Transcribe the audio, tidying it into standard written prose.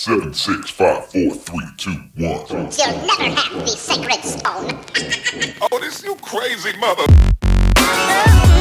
7, 6, 5, 4, 3, 2, 1. You'll never have the sacred stone. Oh, this you crazy mother.